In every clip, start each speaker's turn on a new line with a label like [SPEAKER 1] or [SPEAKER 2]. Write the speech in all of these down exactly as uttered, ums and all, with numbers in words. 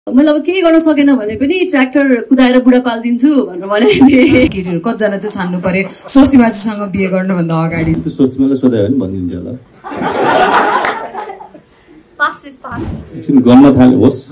[SPEAKER 1] मैले अब केही गर्न सकेन भने पनि ट्र्याक्टर कुदाएर बुढा पालिदिन्छु भनेर भनेको थिएँ।
[SPEAKER 2] केटीहरू कतिजना चाहिँ छान्नु पर्यो स्वस्तिमाजीसँग बिहे गर्नुभन्दा अगाडि?
[SPEAKER 3] त्यो स्वस्तिमालाई सोध्यो भने भनिदिन्थ्यो होला।
[SPEAKER 1] Past is past.
[SPEAKER 3] एकछिन गर्न थाले होस्।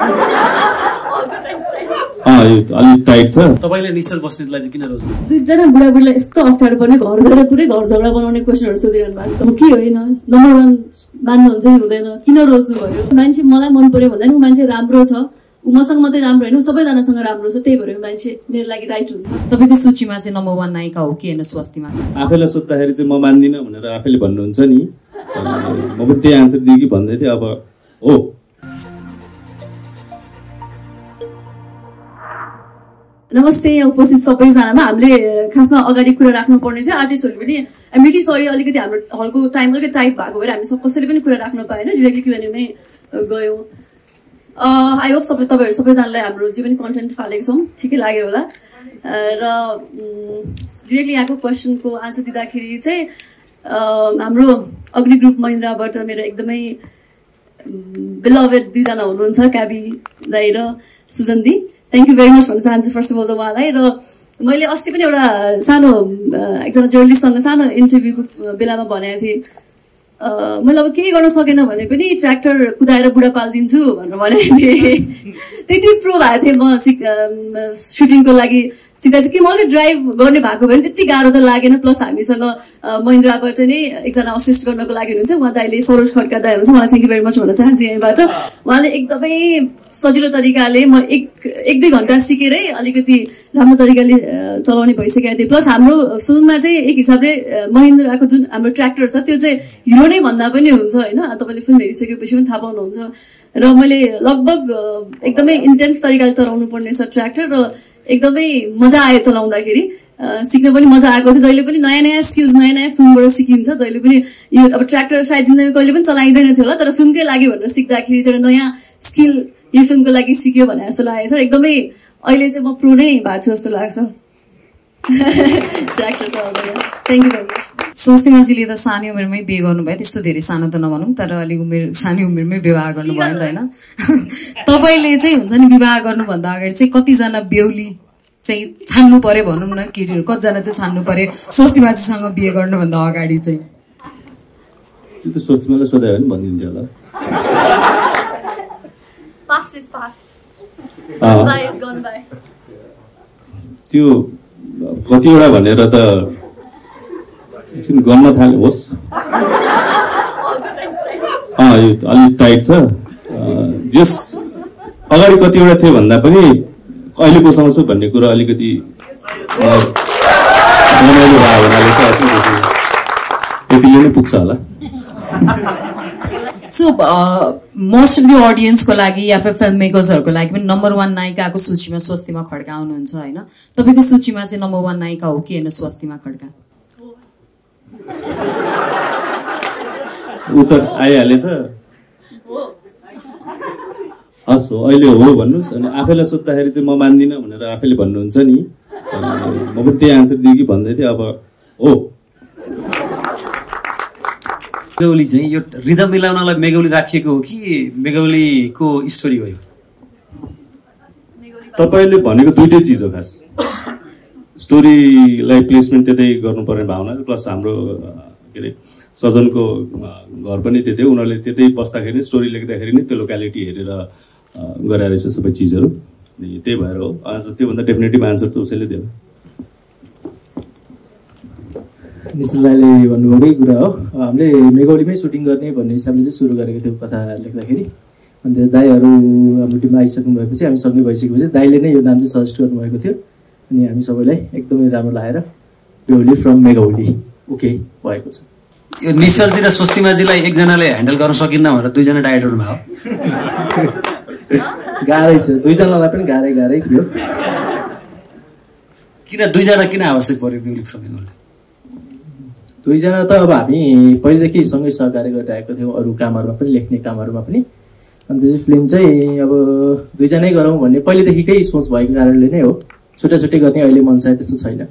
[SPEAKER 3] अँ यो अलिक टाइट छ।
[SPEAKER 4] तपाईले निश्चल बस्नेतलाई चाहिँ किन रोज्नु?
[SPEAKER 1] दुईजना बुढाबुढीलाई यस्तो अप्ठ्यारो पर्ने घर गएर पुरै घर झगडा बनाउने क्वेसनहरू सोधिरहनु भएको त के होइन नम्बर वान मान्नुहुन्छ कि हुँदैन किन रोज्नु भयो? मान्छे मलाई मन पर्यो भन्दा नि ऊ मान्छे राम्रो छ, ऊ मसँग मात्रै राम्रो होइन सबैजनासँग राम्रो छ, त्यही भएर मान्छे मेरो लागि राइट हुन्छ।
[SPEAKER 2] तपाईँको सूचीमा चाहिँ नम्बर वान नायिका हो कि होइन स्वस्तिमा?
[SPEAKER 3] आफैलाई सोद्धाखेरि चाहिँ म मान्दिनँ भनेर आफैले भन्नुहुन्छ नि, म पनि त्यही आन्सर दिएँ कि भन्दै थिएँ। अब हो
[SPEAKER 1] नमस्ते यहाँ उपस्थित सबैजनामा। हामीले खासमा अगाडि कुरा राख्नुपर्ने थियो, आर्टिस्टहरूले पनि आइम रियली सरी अलिकति हाम्रो हलको टाइम अलिकति टाइट भएको भएर हामी सब कसैले पनि कुरा राख्न पाएन, डिरेक्टली क्युएनएमै गयौँ। आई होप सबै तपाईँहरू सबैजनालाई हाम्रो जे पनि कन्टेन्ट फालेको छौँ ठिकै लाग्यो होला। र डिरेक्टली यहाँको क्वेसनको आन्सर दिँदाखेरि चाहिँ हाम्रो अग्नि ग्रुप महिन्द्राबाट मेरो एकदमै बिलभेड दुईजना हुनुहुन्छ, क्याबी दाई र सुजन दी। थ्याङ्क यू भेरी मच भन्न चाहन्छु फर्स्ट अफ अल त उहाँलाई। र मैले अस्ति पनि एउटा सानो एकजना जर्नलिस्टसँग सानो इन्टरभ्यूको बेलामा भनेको थिएँ, मैले अब केही गर्न सकेन भने पनि ट्र्याक्टर कुदाएर बुढा पालिदिन्छु भनेर भनेको थिएँ। त्यति प्रो भएको थिएँ म सिक सुटिङको लागि सिक्दा चाहिँ कि मैले ड्राइभ गर्ने भएको भए पनि त्यति गाह्रो त लागेन। प्लस हामीसँग महिन्द्राबाट नै एकजना असिस्ट गर्नको लागि हुनुहुन्थ्यो उहाँ दाइले, सरोज खड्का दाइ हुनुहुन्छ, मलाई थ्याङ्क यू भेरी मच भन्न चाहन्छु यहीँबाट। उहाँले एकदमै सजिलो तरिकाले म एक एक दुई घन्टा सिकेरै अलिकति राम्रो तरिकाले चलाउने भइसकेको थिएँ। प्लस हाम्रो फिल्ममा चाहिँ एक हिसाबले महिन्द्राको जुन हाम्रो ट्र्याक्टर छ त्यो चाहिँ हिरो नै भन्दा पनि हुन्छ होइन, तपाईँले फिल्म हेरिसकेपछि पनि थाहा पाउनुहुन्छ। र मैले लगभग एकदमै इन्टेन्स तरिकाले चलाउनु पर्ने छ ट्र्याक्टर र एकदमै मजा आयो चलाउँदाखेरि, सिक्न पनि मजा आएको थियो। जहिले पनि नयाँ नयाँ स्किल्स नयाँ नयाँ फिल्मबाट सिकिन्छ। जहिले पनि यो अब ट्र्याक्टर सायद जिन्दगी कहिले पनि चलाइँदैन थियो होला, तर फिल्मकै लागि भनेर सिक्दाखेरि चाहिँ नयाँ स्किल यो फिल्मको लागि सिक्यो भने जस्तो लागेको छ। एकदमै अहिले चाहिँ म प्रो नै भएको छु जस्तो लाग्छ ट्र्याक्टर चलाउँदा। Thank you very much.
[SPEAKER 2] स्वस्तिमाजीले त सानै उमेरमै बिहे गर्नुभयो, त्यस्तो धेरै सानो त नभनौँ तर अलिक उमेर सानै उमेरमै विवाह गर्नुभयो नि त होइन? तपाईँले चाहिँ हुन्छ नि विवाह गर्नुभन्दा अगाडि चाहिँ कतिजना बेहुली चाहिँ छान्नु पर्यो भनौँ न, केटीहरू कतिजना चाहिँ छान्नु पर्यो स्वस्तिमाजीसँग बिहे गर्नुभन्दा अगाडि चाहिँ?
[SPEAKER 3] त्यो त स्वस्तिमालाई सोध्यो भने भनिदिन्थ्यो होला।
[SPEAKER 1] Past is past, bye is gone bye.
[SPEAKER 3] त्यो कतिवटा भनेर त एकछिन गर्न थाले होस्। अँ यो अलिक टाइट छ। जस अगाडि कतिवटा थियो भन्दा पनि अहिले कोसँग छु भन्ने कुरा अलिकति रमाइलो भयो हुनाले चाहिँ त्यतिले नै पुग्छ होला।
[SPEAKER 2] सो मोस्ट अफ द अडियन्सको लागि या फिर फिल्म मेकर्सहरूको लागि पनि नम्बर वान नायिकाको सूचीमा स्वस्तिमा खड्का आउनुहुन्छ होइन? तपाईँको सूचीमा चाहिँ नम्बर वान नायिका हो कि होइन स्वस्तिमा खड्का?
[SPEAKER 3] उत्तर आइहालेछ। हस् हो अहिले हो भन्नुहोस्। अनि आफैलाई सोद्धाखेरि चाहिँ म मान्दिनँ भनेर आफैले भन्नुहुन्छ नि, म पनि त्यही आन्सर दिएँ कि भन्दै थिएँ। अब हो
[SPEAKER 4] मेगौली चाहिँ यो रिदम मिलाउनलाई मेगौली राखिएको हो कि मेगौलीको स्टोरी हो? यो
[SPEAKER 3] तपाईँले भनेको दुइटै चिज हो। खास स्टोरीलाई प्लेसमेन्ट त्यतै गर्नुपर्ने भावना, प्लस हाम्रो के अरे सजनको घर पनि त्यतै, उनीहरूले त्यतै बस्दाखेरि स्टोरी लेख्दाखेरि नै त्यो लोकालिटी हेरेर गराएर रहेछ सबै चिजहरू। अनि त्यही भएर हो आन्सर, त्योभन्दा डेफिनेटिभ आन्सर त उसैले दियो।
[SPEAKER 5] निश्चल दाइले भन्नुभएकै कुरा हो। हामीले मेगौलीमै सुटिङ गर्ने भन्ने हिसाबले चाहिँ सुरु गरेको थियौँ कथा लेख्दाखेरि। अन्त दाइहरू हाम्रो टिममा आइसक्नु भएपछि हामी सक्ने भइसकेपछि दाइले नै यो नाम चाहिँ सजेस्ट गर्नुभएको थियो। अनि हामी सबैलाई एकदमै राम्रो लागेर बेहुली फ्रम मेगौली ओके भएको छ।
[SPEAKER 4] यो निश्चलजी र स्वस्तिमाजीलाई एकजनाले ह्यान्डल गर्न सकिन्न भनेर दुईजना डाइरेक्टर हुनुभयो।
[SPEAKER 5] गाह्रै छ, दुईजनालाई पनि गाह्रै गाह्रै थियो।
[SPEAKER 4] किन दुईजना किन आवश्यक पर्यो बेहुली फ्रम मेगौली?
[SPEAKER 5] दुईजना त अब हामी पहिलेदेखि सँगै सहकार्य गरिरहेको थियौँ अरू कामहरूमा पनि, लेख्ने कामहरूमा पनि। अनि त्यो चाहिँ फिल्म चाहिँ अब दुईजनै गरौँ भन्ने पहिलेदेखिकै सोच भएको कारणले नै हो। छुट्टा छुट्टै गर्ने अहिले मनसाय त्यस्तो छैन।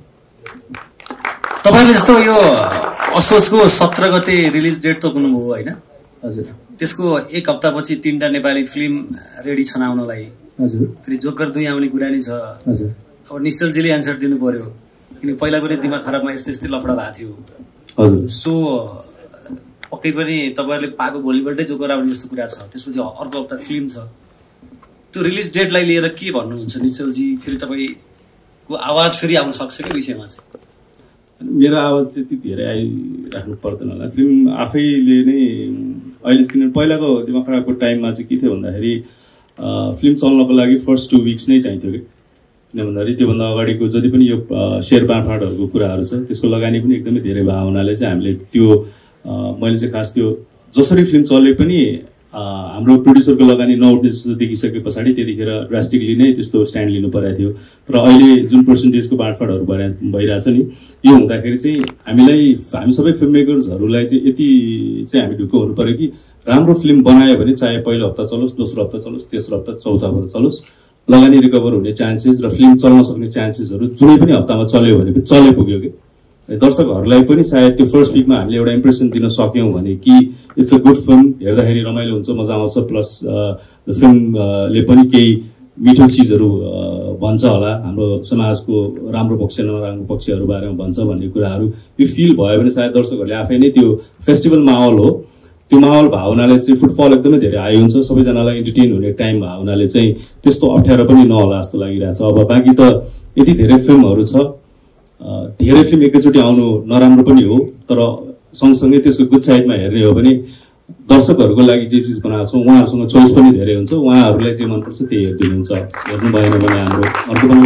[SPEAKER 4] तपाईँले जस्तो यो असोजको सत्र गते रिलिज डेट तोक्नुभयो होइन?
[SPEAKER 5] हजुर।
[SPEAKER 4] त्यसको एक हप्तापछि तीनटा नेपाली फिल्म रेडी छन् आउनलाई।
[SPEAKER 5] हजुर।
[SPEAKER 4] फेरि जोकर दुई आउने कुरा नै छ।
[SPEAKER 5] हजुर।
[SPEAKER 4] अब निश्चलजीले एन्सर दिनु पर्यो किनकि पहिला पनि दिमाग खराबमा यस्तै यस्तै लफडा भएको थियो।
[SPEAKER 3] हजुर।
[SPEAKER 4] सो पक्कै पनि तपाईँहरूले पाएको भोलिपल्टै जोकर आउने जस्तो कुरा छ, त्यसपछि अर्को हप्ता फिल्म छ। त्यो रिलिज डेटलाई लिएर के भन्नुहुन्छ निश्चलजी? फेरि तपाईँको आवाज फेरि आउन सक्छ कि विषयमा चाहिँ?
[SPEAKER 3] मेरो आवाज त्यति धेरै आइराख्नु पर्दैन होला। फिल्म आफैले नै अहिले किनभने पहिलाको दिमाग खराबको टाइममा चाहिँ के थियो भन्दाखेरि फिल्म चल्नको लागि फर्स्ट टु विक्स नै चाहिन्थ्यो कि, किन भन्दाखेरि त्योभन्दा अगाडिको जति पनि यो सेयर बाँडफाँडहरूको कुराहरू छ त्यसको लगानी पनि एकदमै धेरै भएको हुनाले चाहिँ हामीले त्यो मैले चाहिँ खास त्यो जसरी फिल्म चले पनि हाम्रो प्रोड्युसरको लगानी नउठ्ने जस्तो देखिसके पछाडि त्यतिखेर ड्रास्टिकली नै त्यस्तो स्ट्यान्ड लिनु परेको थियो। तर अहिले जुन पर्सेन्टेजको बाँडफाँडहरू भइ भइरहेछ नि, यो हुँदाखेरि चाहिँ हामीलाई हामी सबै फिल्म मेकर्सहरूलाई चाहिँ यति चाहिँ हामी ढुक्क हुनु पऱ्यो कि राम्रो फिल्म बनायो भने चाहे पहिलो हप्ता चलोस्, दोस्रो हप्ता चलोस्, तेस्रो हप्ता, चौथो हप्ता चलोस्, लगानी रिकभर हुने चान्सेस र फिल्म चल्न सक्ने चान्सेसहरू जुनै पनि हप्तामा चल्यो भने पनि चले पुग्यो कि दर्शकहरूलाई पनि सायद त्यो फर्स्ट विकमा हामीले एउटा इम्प्रेसन दिन सक्यौँ भने कि इट्स अ गुड फिल्म, हेर्दाखेरि रमाइलो हुन्छ, मजा आउँछ, प्लस फिल्मले पनि केही मिठो चिजहरू भन्छ होला, हाम्रो समाजको राम्रो पक्ष नराम्रो पक्षहरू बारेमा भन्छ भन्ने कुराहरू यो फिल भयो भने सायद दर्शकहरूले आफै नै त्यो फेस्टिभल माहौल हो, त्यो माहौल भावनाले चाहिँ फुटफल एकदमै धेरै हाई हुन्छ, सबैजनालाई इन्टरटेन हुने टाइम भावनाले चाहिँ त्यस्तो अप्ठ्यारो पनि नहोला जस्तो लागिरहेछ। अब बाँकी त यति धेरै फिल्महरू छ, धेरै फिल्म एकैचोटि आउनु नराम्रो पनि हो, तर सँगसँगै त्यसको गुड साइडमा हेर्ने हो भने दर्शकहरूको लागि जे चिज बनाएको छौँ उहाँहरूसँग चोइस पनि धेरै हुन्छ, उहाँहरूलाई जे मनपर्छ त्यही हेरिदिनुहुन्छ, हेर्नु भएन भने हाम्रो अर्को पनि।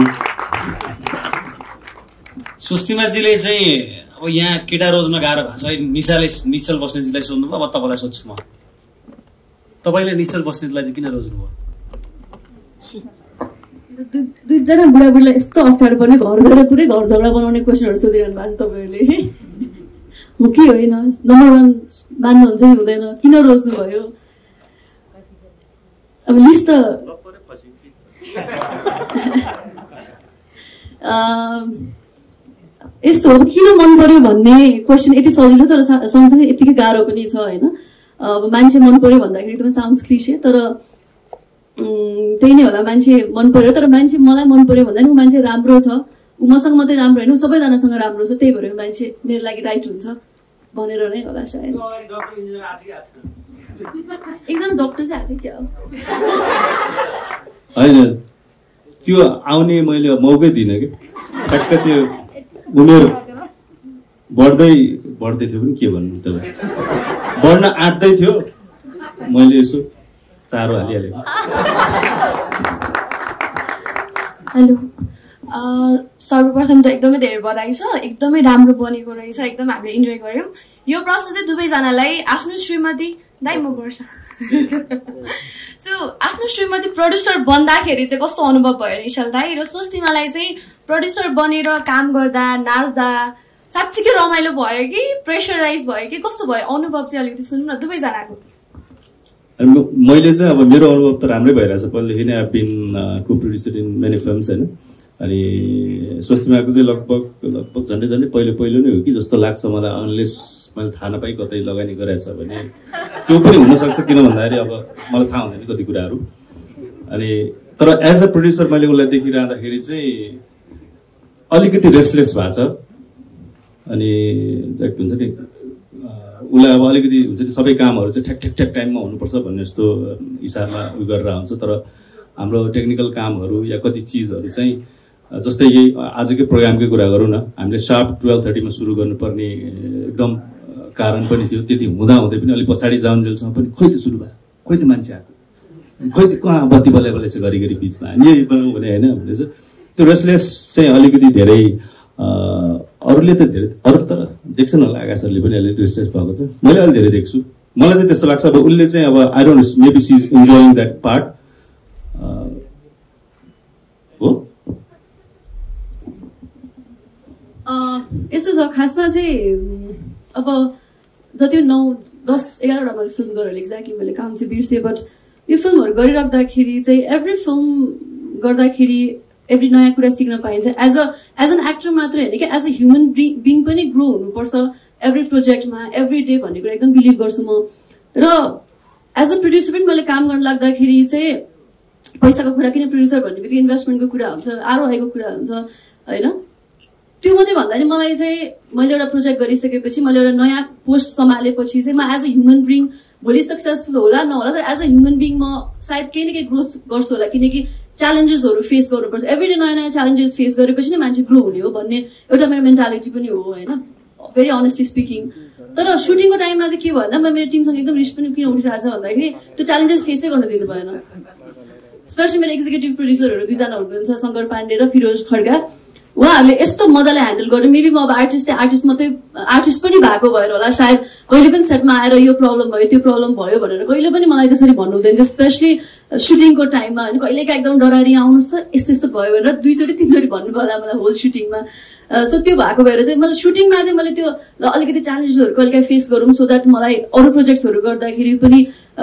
[SPEAKER 4] सुस्तिमाजीले चाहिँ अब यहाँ केटा रोज्न गाह्रो भएको छ, निशाले निश्चल बस्नेतजीलाई सोध्नुभयो, अब तपाईँलाई सोध्छु म, तपाईँले निश्चल बस्नेतलाई चाहिँ किन रोज्नुभयो?
[SPEAKER 1] दुईजना बुढाबुढीलाई यस्तो अप्ठ्यारो पर्ने घर गएर पुरै घर झगडा बनाउने क्वेसनहरू सोधिरहनु भएको छ तपाईँहरूले, हो कि होइन, नम्बर वान मान्नुहुन्छ कि हुँदैन, किन रोज्नु भयो? अब लिस्ट त यस्तो हो, किन मन पर्यो भन्ने क्वेसन यति सजिलो छ र सँगसँगै यतिकै गाह्रो पनि छ होइन। अब मान्छे मन पर्यो भन्दाखेरि एकदमै साउन्ड्स क्लिशे, तर त्यही नै होला, मान्छे मन पर्यो, तर मान्छे मलाई मन पर्यो भन्दा नि ऊ मान्छे राम्रो छ, ऊ मसँग मात्रै राम्रो होइन, ऊ सबैजनासँग राम्रो छ, त्यही भएर मान्छे मेरो लागि राइट हुन्छ भनेर नै होला सायद। एकजना डक्टर चाहिँ आएको क्या
[SPEAKER 3] होइन, त्यो आउने मैले मौकै दिइनँ कि, ठ्याक्क त्यो उमेर बढ्दै बढ्दै थियो पनि के भन्नु त्यसलाई, बढ्न आँट्दै थियो, मैले यसो चारो हालिहालेँ।
[SPEAKER 6] हेलो, सर्वप्रथम त एकदमै धेरै बधाई छ, एकदमै राम्रो बनेको रहेछ, एकदम हामीले इन्जोय गऱ्यौँ। यो प्रश्न चाहिँ दुवैजनालाई आफ्नो श्रीमती दाइ म वर्षा सो आफ्नो श्रीमती प्रड्युसर बन्दाखेरि चाहिँ कस्तो अनुभव भयो निश्चल दाइ र स्वस्तिमालाई चाहिँ प्रड्युसर बनेर काम गर्दा नाच्दा साँच्चीकै रमाइलो भयो कि प्रेसराइज भयो कि कस्तो भयो अनुभव चाहिँ अलिकति सुन्नु न दुवैजनाको?
[SPEAKER 3] मैले चाहिँ अब मेरो अनुभव त राम्रै भइरहेछ, पहिलेदेखि नै आई बिन को प्रोड्युसर इन मेनी फिल्म्स होइन, अनि स्वस्तिमाको चाहिँ लगभग लगभग झन्डै झन्डै पहिलो पहिलो नै हो कि जस्तो लाग्छ मलाई, अनलेस मैले थाहा नपाई कतै लगानी गरेछ भने त्यो पनि हुनसक्छ, किन भन्दाखेरि अब मलाई थाहा हुँदैन कति कुराहरू। अनि तर एज अ प्रड्युसर मैले उसलाई देखिरहँदाखेरि चाहिँ अलिकति रेस्टलेस भएको छ, अनि चाहिँ हुन्छ नि उसलाई अब अलिकति हुन्छ नि सबै कामहरू चाहिँ ठ्याक ठ्याक ठ्याक टाइममा हुनुपर्छ भन्ने जस्तो हिसाबमा उयो गरेर हुन्छ, तर हाम्रो टेक्निकल कामहरू या कति चिजहरू चाहिँ जस्तै यही आजकै प्रोग्रामकै कुरा गरौँ न, हामीले सार्प टुवेल्भ थर्टीमा सुरु गर्नुपर्ने एकदम कारण पनि थियो, त्यति हुँदा हुँदै पनि अलिक पछाडि जाउन्जेलसम्म पनि खोइ त सुरु भयो, खोइ त मान्छे आएको, खोइ त कहाँ बत्ती बल्लाइ बल्लाइ चाहिँ घरिघरि बिचमा हामी यही बनाउँ भने होइन भने चाहिँ त्यो रेस्टलेस चाहिँ अलिकति धेरै अरूले त धेरै अरू तर देख्छ न आकाश सरले पनि अलिक रेस्टलेस भएको छ, मैले अलिक धेरै देख्छु, मलाई चाहिँ त्यस्तो लाग्छ। अब उसले चाहिँ अब I don't know maybe she is enjoying that part हो।
[SPEAKER 1] यस्तो छ खासमा चाहिँ अब जति नौ दस एघारवटा मैले फिल्म गरेर एक्ज्याक्टली मैले काम चाहिँ बिर्सेँ, बट यो फिल्महरू गरिराख्दाखेरि चाहिँ एभ्री फिल्म गर्दाखेरि एभ्री नयाँ कुरा सिक्न पाइन्छ, as a as an actor मात्रै होइन कि एज अ ह्युमन बिङ पनि ग्रो हुनुपर्छ एभ्री प्रोजेक्टमा एभ्री डे भन्ने कुरा एकदम बिलिभ गर्छु म। र एज अ प्रड्युसर पनि मैले काम गर्न लाग्दाखेरि चाहिँ पैसाको कुरा किन प्रड्युसर भन्ने बित्तिकै इन्भेस्टमेन्टको कुरा हुन्छ, आरओआईको कुरा हुन्छ होइन। त्यो मात्रै भन्दा नि मलाई चाहिँ मैले एउटा प्रोजेक्ट गरिसकेपछि मैले एउटा नयाँ पोस्ट सम्हालेपछि चाहिँ म एज अ ह्युमन बिङ भोलि सक्सेसफुल होला नहोला तर एज अ ह्युमन बिङ म सायद केही न केही ग्रोथ गर्छु होला, किनकि च्यालेन्जेसहरू फेस गर्नुपर्छ। एभ्री डे नयाँ नयाँ च्यालेन्जेस फेस गरेपछि नै मान्छे ग्रो हुने हो भन्ने एउटा मेरो मेन्टालिटी पनि हो होइन, भेरी अनेस्टली स्पिकिङ। तर सुटिङको टाइममा चाहिँ के भन्दा म मेरो टिमसँग एकदम रिस पनि किन उठिरहेको छ भन्दाखेरि त्यो च्यालेन्जेस फेसै गर्न दिनु भएन। स्पेसली मेरो एक्जिक्युटिभ प्रड्युसरहरू दुईजना हुनुहुन्छ, शङ्कर पाण्डे र फिरोज खड्का, उहाँहरूले यस्तो मजाले ह्यान्डल गर्नु। मेबी म अब आर्टिस्ट चाहिँ आर्टिस्ट मात्रै आर्टिस्ट पनि भएको भएर होला सायद कहिले पनि सेटमा आएर यो प्रब्लम भयो त्यो प्रब्लम भयो भनेर कहिले पनि मलाई त्यसरी भन्नु हुँदैन थियो, स्पेसली सुटिङको टाइममा होइन। कहिलेका एकदम डरारी आउनुहोस् त यस्तो यस्तो भयो भनेर दुईचोटि तिनचोटि भन्नुभयो होला मलाई होल सुटिङमा। सो त्यो भएको भएर चाहिँ मैले सुटिङमा चाहिँ मैले त्यो अलिकति च्यालेन्जेसहरू कहिलेकाहीँ फेस गरौँ सो द्याट मलाई अरू प्रोजेक्ट्सहरू गर्दाखेरि पनि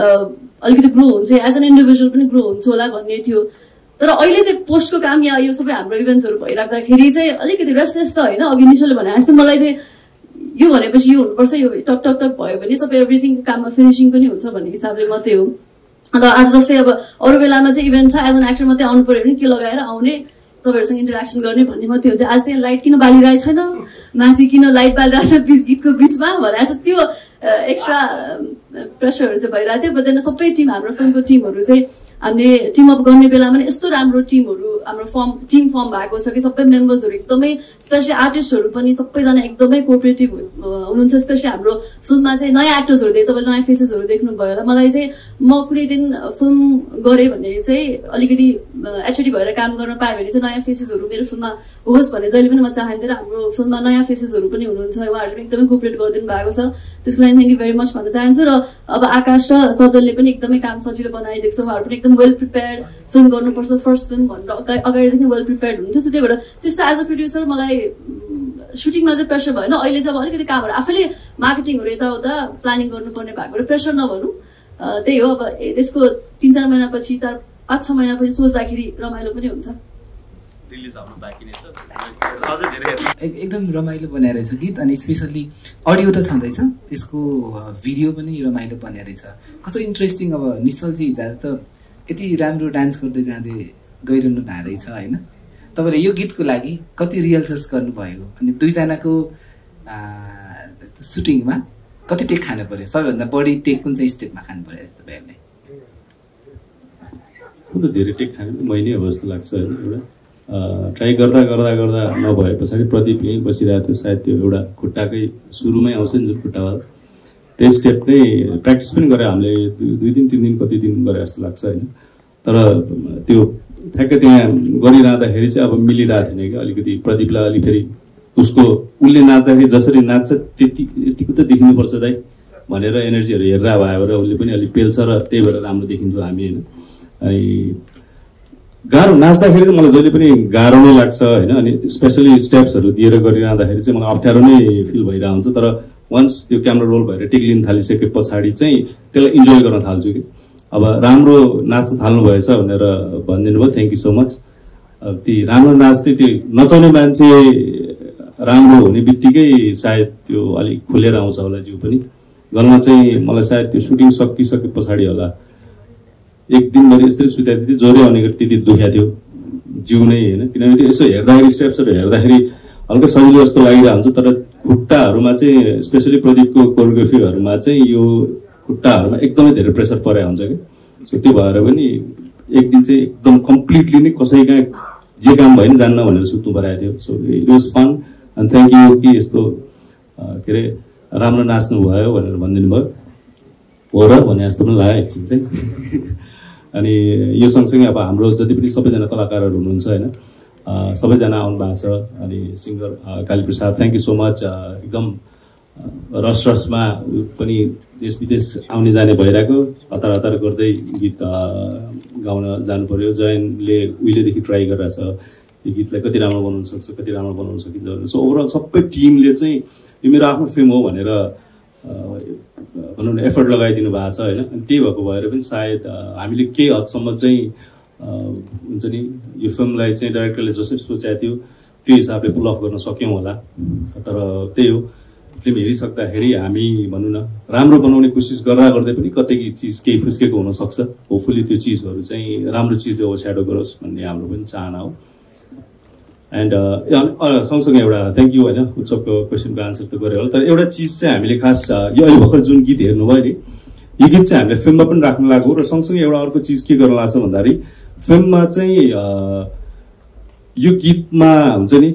[SPEAKER 1] अलिकति ग्रो हुन्छ, एज एन इन्डिभिजुअल पनि ग्रो हुन्छ होला भन्ने थियो। तर अहिले चाहिँ पोस्टको काम या यो सबै हाम्रो इभेन्ट्सहरू भइराख्दाखेरि चाहिँ अलिकति रेस्टलेस त होइन। अघि निशोले भने जस्तो मलाई चाहिँ यो भनेपछि यो हुनुपर्छ, यो टक टक टक भयो भने सबै एभ्रिथिङ काममा फिनिसिङ पनि हुन्छ भन्ने हिसाबले मात्रै हो। अन्त आज जस्तै अब अरू बेलामा चाहिँ इभेन्ट छ एज एन एक्टर मात्रै आउनु पऱ्यो भने के लगाएर आउने तपाईँहरूसँग इन्टरेक्सन गर्ने भन्ने मात्रै हुन्छ। आज चाहिँ लाइट किन बालिरहेको छैन, माथि किन लाइट बालिरहेको छ बिच गीतको बिचमा भनेर त्यो एक्स्ट्रा प्रेसरहरू चाहिँ भइरहेको थियो। बट सबै टिम हाम्रो फिल्मको टिमहरू चाहिँ हामीले टिम अप गर्ने बेलामा पनि यस्तो राम्रो टिमहरू हाम्रो फर्म टिम फर्म भएको छ कि सबै मेम्बर्सहरू एकदमै स्पेसली आर्टिस्टहरू पनि सबैजना एकदमै कोअपरेटिभ हुनुहुन्छ। स्पेसली हाम्रो फिल्ममा चाहिँ नयाँ एक्टर्सहरू देख्यो, तपाईँले नयाँ फेसेसहरू देख्नुभयो होला। मलाई चाहिँ म कुनै दिन फिल्म गरेँ भने चाहिँ अलिकति एचडी भएर काम गर्न पाएँ भने चाहिँ नयाँ फेसेसहरू मेरो फिल्ममा होस् भन्ने जहिले पनि म चाहन्थेँ। र हाम्रो फिल्ममा नयाँ फेसेसहरू पनि हुनुहुन्छ, उहाँहरूले पनि एकदमै कोअपरेट गरिदिनु भएको छ, त्यसको लागि थ्याङ्क यू भेरी मच भन्न चाहन्छु। र अब आकाश र सजलले पनि एकदमै काम सजिलो बनाइदिएको छ, उहाँहरू पनि एकदम वेल प्रिपेयर्ड फिल्म गर्नुपर्छ फर्स्ट फिल्म भनेर अगाडिदेखि वेल प्रिपेयर्ड हुनुहुन्थ्यो। सो त्यही भएर त्यस्तो एज अ प्रड्युसर मलाई सुटिङमा चाहिँ प्रेसर भएन। अहिले चाहिँ अब अलिकति कामहरू आफैले मार्केटिङहरू यताउता प्लानिङ गर्नुपर्ने भएको प्रेसर नभनौँ, त्यही हो। अब त्यसको तिन चार महिनापछि चार पाँच छ महिनापछि सोच्दाखेरि रमाइलो पनि हुन्छ।
[SPEAKER 7] एकदम रमाइलो बनाएर रहेछ गीत, अनि स्पेसल्ली अडियो त छँदैछ, त्यसको भिडियो पनि रमाइलो बनाएर रहेछ। कस्तो इन्ट्रेस्टिङ। अब निश्चलजी हिजो त यति राम्रो डान्स गर्दै जाँदै गइरहनु भएको रहेछ होइन। तपाईँले यो गीतको लागि कति रिहर्सल्स गर्नुभयो, अनि दुईजनाको सुटिङमा कति टेक खानु पर्यो, सबैभन्दा बढी टेक कुन चाहिँ स्टेपमा खानु पर्यो तपाईँहरूले?
[SPEAKER 3] धेरै टेक खानु मैले अब जस्तो लाग्छ होइन। एउटा ट्राई गर्दा गर्दा गर्दा नभए पछाडि प्रदीप यहीँ बसिरहेको थियो, सायद त्यो एउटा खुट्टाकै सुरुमै आउँछ नि जुन खुट्टावाला, त्यही स्टेप नै प्र्याक्टिस पनि गरे हामीले दुई दिन तिन दिन कति दिन गरे जस्तो लाग्छ होइन। तर त्यो ठ्याक्कै त्यहाँ गरिरहँदाखेरि चाहिँ अब मिलिरहेको थिएन कि अलिकति प्रदीपलाई अलि फेरि उसको उसले नाच्दाखेरि जसरी नाच्छ त्यति यतिको त देखिनुपर्छ दाइ भनेर एनर्जीहरू हेरेर भयो र उसले पनि अलिक पेल्छ र त्यही भएर राम्रो देखिन्छौँ हामी होइन। अनि गाह्रो नाच्दाखेरि चाहिँ मलाई जहिले पनि गाह्रो नै लाग्छ होइन। अनि स्पेसली स्टेप्सहरू दिएर गरिरहँदाखेरि चाहिँ मलाई अप्ठ्यारो नै फिल भइरहेको हुन्छ। तर वन्स त्यो क्यामेरा रोल भएर टेक लिन थालिसके पछाडि चाहिँ त्यसलाई इन्जोय गर्न थाल्छु कि अब राम्रो नाच्न थाल्नु भएछ भनेर भनिदिनु भयो, थ्याङ्क यू सो मच। अब ती राम्रो नाच्दै त्यो नचाउने मान्छे राम्रो हुने बित्तिकै सायद त्यो अलिक खुलेर आउँछ होला जिउ पनि। गर्न चाहिँ मलाई सायद त्यो सुटिङ सकिसके पछाडि होला एक दिनभरि यस्तै सुताएको थियो, ज्वरै आउने गरी त्यति दुखेको थियो जिउ नै होइन। किनभने त्यो यसो हेर्दाखेरि स्टेप्सहरू हेर्दाखेरि हल्का सजिलो जस्तो लागिरहेको हुन्छ, तर खुट्टाहरूमा चाहिँ स्पेसली प्रदीपको कोरियोग्राफीहरूमा चाहिँ यो खुट्टाहरूमा एकदमै धेरै प्रेसर परेको हुन्छ कि। सो त्यो भएर पनि एक दिन चाहिँ एकदम कम्प्लिटली नै कसै कहाँ जे काम भयो नि जान्न भनेर सुत्नु परेको थियो। So it was fun and thank you कि यस्तो के अरे राम्रो नाच्नु भयो भनेर भनिदिनु भयो, हो र भने जस्तो पनि लाग्यो एकछिन चाहिँ। अनि यो सँगसँगै अब हाम्रो जति पनि सबैजना कलाकारहरू हुनुहुन्छ होइन, सबैजना आउनु भएको छ। अनि singer Kaliprasad thank you so much. एकदम रस रसमा पनि देश विदेश आउने जाने भइरहेको, हतार हतार गर्दै गीत गाउन जानु पर्यो। जयनले उहिलेदेखि ट्राई गरिरहेछ यो गीतलाई कति राम्रो बनाउन सक्छ कति राम्रो बनाउन सकिन्छ भनेर। सो ओभरअल सबै टिमले चाहिँ यो मेरो आफ्नो फिल्म हो भनेर भनौँ न एफर्ट लगाइदिनु भएको छ होइन। अनि त्यही भएको भएर पनि सायद हामीले केही हदसम्म चाहिँ हुन्छ नि यो फिल्मलाई चाहिँ डाइरेक्टरले जसरी सोचेको थियो त्यो हिसाबले पुल अफ गर्न सक्यौँ होला। तर त्यही हो फिल्म हेरिसक्दाखेरि हामी भनौँ न राम्रो बनाउने कोसिस गर्दा गर्दै पनि कतै चिज केही फुस्केको हुनसक्छ। होपफुली त्यो चिजहरू चाहिँ राम्रो चिजले ओछ्याडो गरोस् भन्ने हाम्रो पनि चाहना हो। एन्ड सँगसँगै एउटा थ्याङ्क यू होइन, उत्सवको क्वेसनको आन्सर त गऱ्यो होला, तर एउटा चिज चाहिँ हामीले खास यो अहिले भर्खर जुन गीत हेर्नुभयो नि, यो गीत चाहिँ हामीले फिल्ममा पनि राख्न लागेको र सँगसँगै एउटा अर्को चिज के गर्न लाग्छ भन्दाखेरि फिल्ममा चाहिँ यो गीतमा हुन्छ नि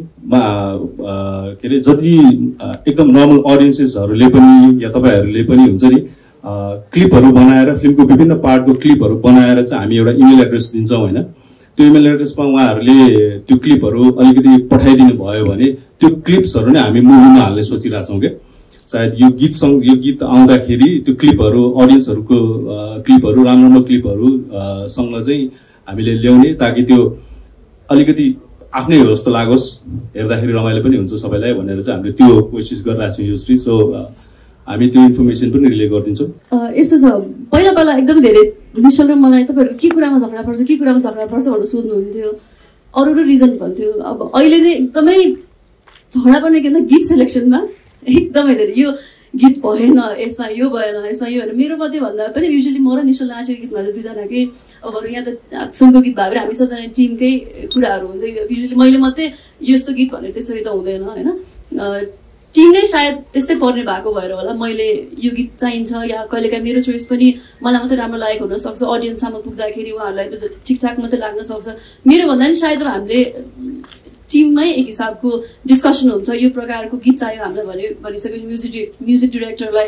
[SPEAKER 3] के अरे जति एकदम नर्मल अडियन्सेसहरूले पनि या तपाईँहरूले पनि हुन्छ नि क्लिपहरू बनाएर फिल्मको विभिन्न पार्टको क्लिपहरू बनाएर चाहिँ हामी एउटा इमेल एड्रेस दिन्छौँ होइन। त्यो इमेल एड्रेसमा उहाँहरूले त्यो क्लिपहरू अलिकति पठाइदिनु भयो भने त्यो क्लिप्सहरू नै हामी मुभीमा हाल्ने सोचिरहेछौँ क्या। सायद यो गीतसँग यो गीत आउँदाखेरि त्यो क्लिपहरू अडियन्सहरूको क्लिपहरू राम्रो राम्रो क्लिपहरू सँग चाहिँ हामीले ल्याउने, ताकि त्यो अलिकति आफ्नै हो जस्तो लागोस्, हेर्दाखेरि रमाइलो पनि हुन्छ सबैलाई भनेर चाहिँ हामीले त्यो कोसिस गरिरहेको छौँ युजली। सो हामी त्यो इन्फर्मेसन पनि रिले गरिदिन्छौँ।
[SPEAKER 1] यस्तो छ, पहिला पहिला एकदम धेरै निश्चल र मलाई तपाईँहरू के कुरामा झगडा पर्छ के कुरामा झगडा पर्छ भनेर सोध्नुहुन्थ्यो, अरू अरू रिजन भन्थ्यो। अब अहिले चाहिँ एकदमै झगडा पर्ने के भन्दा गीत सेलेक्सनमा एकदमै धेरै यो गीत भएन, यसमा यो भएन, यसमा यो भएन। मेरो मध्ये भन्दा पनि युजली म र निश्चल नाचेको गीतमा चाहिँ दुईजनाकै अब यहाँ त फिल्मको गीत भए पनि हामी सबजना टिमकै कुराहरू हुन्छ। युजली मैले मात्रै यस्तो गीत भनेर त्यसरी त हुँदैन होइन, टिम नै सायद त्यस्तै पर्ने भएको भएर होला मैले यो गीत चाहिन्छ, या कहिलेकाहीँ मेरो चोइस पनि मलाई मात्रै राम्रो लागेको हुनसक्छ, अडियन्ससम्म पुग्दाखेरि उहाँहरूलाई ठिकठाक मात्रै लाग्न सक्छ। मेरो भन्दा पनि सायद हामीले टिममै एक हिसाबको डिस्कसन हुन्छ, यो प्रकारको गीत चाहियो हामीलाई भने भनिसकेपछि म्युजिक म्युजिक डिरेक्टरलाई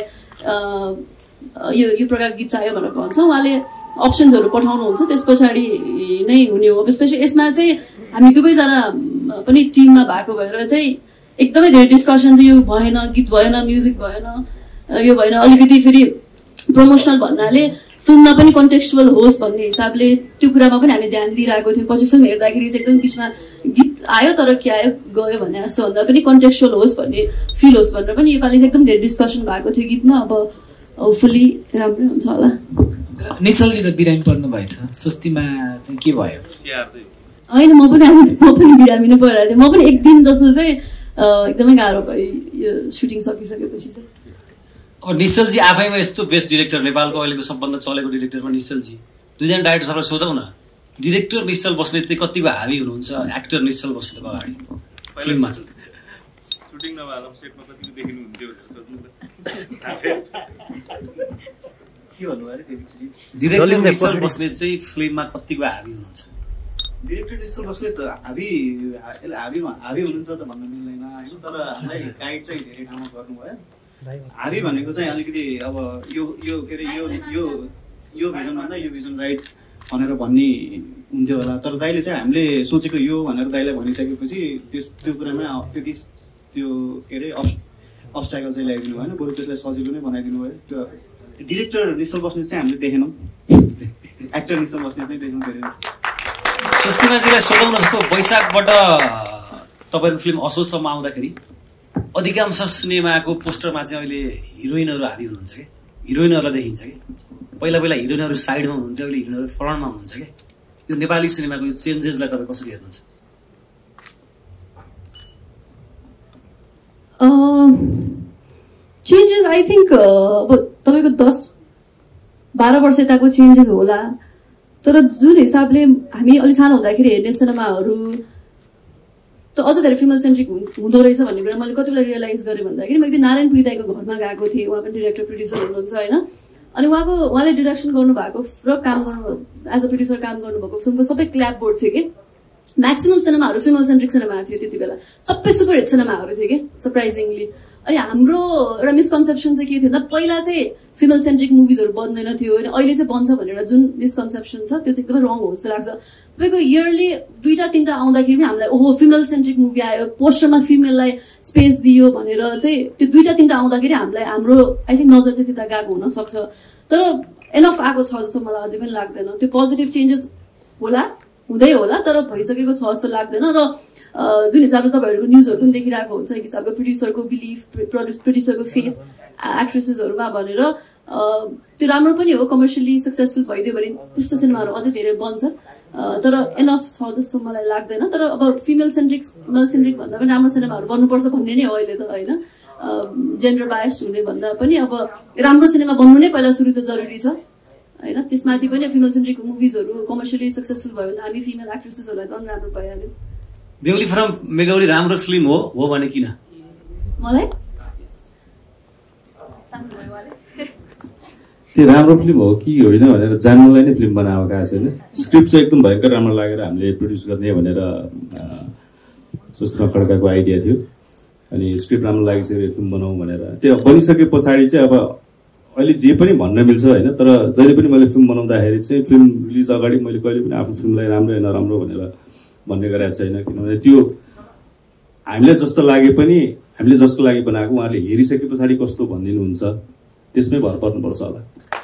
[SPEAKER 1] यो यो प्रकारको गीत चाहियो भनेर भन्छ, उहाँले अप्सन्सहरू पठाउनुहुन्छ, त्यस पछाडि नै हुने हो। स्पेसली यसमा चाहिँ हामी दुवैजना पनि टिममा भएको भएर चाहिँ एकदमै धेरै डिस्कसन चाहिँ यो भएन, गीत भएन, म्युजिक भएन, यो भएन, अलिकति फेरि प्रमोसनल भन्नाले फिल्ममा पनि कन्टेक्चुअल होस् भन्ने हिसाबले त्यो कुरामा पनि हामी ध्यान दिइरहेको थियौँ। पछि फिल्म हेर्दाखेरि चाहिँ एकदम बिचमा गीत आयो तर के आयो गयो भने जस्तो भन्दा पनि कन्टेक्चुअल होस् भन्ने फिल होस् भनेर पनि योपालि चाहिँ एकदम धेरै डिस्कसन भएको थियो गीतमा। अब होपफुल्ली राम्रै हुन्छ होला।
[SPEAKER 7] निश्चलजी त बिरामी पर्नु भएछ, स्वस्तिमा चाहिँ के भयो?
[SPEAKER 1] होइन, म पनि म पनि बिरामी नै परिरहेको थिएँ। म पनि एक दिन जस्तो चाहिँ एकदमै गाह्रो भयो यो सुटिङ सकिसकेपछि चाहिँ।
[SPEAKER 4] अब निश्चलजी आफैमा यस्तो बेस्ट डिरेक्टर, नेपालको अहिलेको सबभन्दा चलेको डिरेक्टरमा निश्चलजी, दुईजना डाइरेक्टर सबैलाई सोधौँ न, डिरेक्टर निश्चल बस्नेत चाहिँ कतिको हावी हुनुहुन्छ एक्टर निश्चल बस्नेतको अगाडि फिल्ममा चाहिँ?
[SPEAKER 3] सुटिङ नभएर सेटमा कतिको देखिनुहुन्थ्यो
[SPEAKER 4] के भन्नु अरे डिरेक्टर निश्चल बस्नेत चाहिँ फिल्ममा कतिको हावी हुनुहुन्छ?
[SPEAKER 8] डिरेक्टर निश्चल बस्नेत हावी हावी हावी हुनुहुन्छ त भन्न मिल्दैन होइन, तर हामीलाई गाइड चाहिँ धेरै ठाउँमा गर्नुभयो। हावी भनेको चाहिँ अलिकति अब यो यो के अरे यो यो यो भिजन भन्दा यो भिजन राइट भनेर भन्ने हुन्थ्यो होला, तर दाइले चाहिँ हामीले सोचेको यो भनेर दाइलाई भनिसकेपछि त्यस त्यो कुरामा त्यति त्यो के अरे अब्स्ट्याकल चाहिँ ल्याइदिनु भएन, बरु त्यसलाई सजिलो नै बनाइदिनु भयो। त्यो डिरेक्टर निश्चल बस्नेत चाहिँ हामीले देखेनौँ, एक्टर निश्चल बस्नेत नै देख्यौँ धेरै जस्तो।
[SPEAKER 4] स्वस्तिमाजीलाई सोधौँ न, जस्तो वैशाखबाट तपाईँको फिल्म असोजसम्म आउँदाखेरि अधिकांश सिनेमाको पोस्टरमा चाहिँ अहिले हिरोइनहरू हावी हुनुहुन्छ क्या, हिरोइनहरूलाई देखिन्छ कि। पहिला पहिला हिरोइनहरू साइडमा हुनुहुन्थ्यो, अहिले हिरोइनहरू फ्रन्टमा हुनुहुन्छ क्या। यो नेपाली सिनेमाको यो चेन्जेसलाई तपाईँ कसरी हेर्नुहुन्छ?
[SPEAKER 1] चेन्जेस आई थिङ्क अब तपाईँको दस बाह्र वर्ष यताको चेन्जेस होला, तर जुन हिसाबले हामी अलिक सानो हुँदाखेरि हेर्ने सिनेमाहरू त अझ धेरै फिमेल सेन्ट्रिक हुँदो रहेछ भन्ने कुरा मैले कति बेला रियलाइज गरेँ भन्दाखेरि म एकदिन नारायण पुरी दाईको घरमा गएको थिएँ। उहाँ पनि डिरेक्टर प्रड्युसर हुनुहुन्छ होइन, अनि उहाँको उहाँले डिरेक्सन गर्नुभएको र काम गर्नु एज अ प्रड्युसर काम गर्नुभएको फिल्मको सबै क्ल्याप बोर्ड थियो कि। म्याक्सिमम् सिनेमाहरू फिमेल सेन्ट्रिक सिनेमा थियो त्यति बेला, सबै सुपर हिट सिनेमाहरू थियो कि सरप्राइजिङली। अनि हाम्रो एउटा मिसकन्सेप्सन चाहिँ के थियो भन्दा पहिला चाहिँ फिमेल सेन्ट्रिक मुभिजहरू बन्दैन थियो होइन, अहिले चाहिँ बन्छ भनेर जुन मिसकन्सेप्सन छ त्यो चाहिँ एकदमै रङ हो जस्तो लाग्छ। तपाईँको इयरली दुईवटा तिनवटा आउँदाखेरि पनि हामीलाई ओहो फिमेल सेन्ट्रिक मुभी आयो, पोस्टरमा फिमेललाई स्पेस दियो भनेर चाहिँ त्यो दुईवटा तिनवटा आउँदाखेरि हामीलाई हाम्रो आई थिङ्क नजर चाहिँ त्यता गएको हुनसक्छ, तर एनफ आएको छ जस्तो मलाई अझै पनि लाग्दैन। त्यो पोजिटिभ चेन्जेस होला, हुँदै होला, तर भइसकेको छ जस्तो लाग्दैन। र जुन हिसाबले तपाईँहरूको न्युजहरू पनि देखिरहेको हुन्छ एक हिसाबको प्रड्युसरको बिलिफ, प्रड्युसरको फेथ एक्ट्रेसेसहरूमा भनेर त्यो राम्रो पनि हो। कमर्सियली सक्सेसफुल भइदियो भने त्यस्तो सिनेमाहरू अझै धेरै बन्छ, तर एनफ छ जस्तो मलाई लाग्दैन। तर अब फिमेल सेन्ट्रिक मेल सेन्ट्रिक भन्दा पनि राम्रो सिनेमाहरू बन्नुपर्छ भन्ने नै हो अहिले त होइन। जेन्डर बायस हुने भन्दा पनि अब राम्रो सिनेमा बन्नु नै पहिला सुरु त जरुरी छ होइन त्यसमाथि पनि फिमेल सेन्ट्रिक मुभिजहरू कमर्सियली सक्सेसफुल भयो भने हामी फिमेल एक्ट्रेसेसहरूलाई झन् राम्रो भइहाल्यो
[SPEAKER 4] बेहुली फ्रम मेघौली राम्रो फिल्म हो हो भने किन
[SPEAKER 1] मलाई
[SPEAKER 3] त्यो राम्रो फिल्म हो कि होइन भनेर जान्नलाई नै फिल्म बनाएको गएको छैन स्क्रिप्ट चाहिँ एकदम भयङ्कर राम्रो लागेर हामीले प्रड्युस गर्ने भनेर सुषमा खड्काको आइडिया थियो अनि स्क्रिप्ट राम्रो लागिसक्यो फिल्म बनाऊ भनेर त्यो बनिसके पछाडि चाहिँ अब अहिले जे पनि भन्न मिल्छ होइन तर जहिले पनि मैले फिल्म बनाउँदाखेरि चाहिँ फिल्म रिलिज अगाडि मैले कहिले पनि आफ्नो फिल्मलाई राम्रो या नराम्रो भनेर भन्ने गरेको छैन किनभने त्यो हामीलाई जस्तो लागे पनि हामीले जसको लागि बनाएको उहाँहरूले हेरिसके पछाडि कस्तो भनिदिनुहुन्छ त्यसमै भर पर्नुपर्छ होला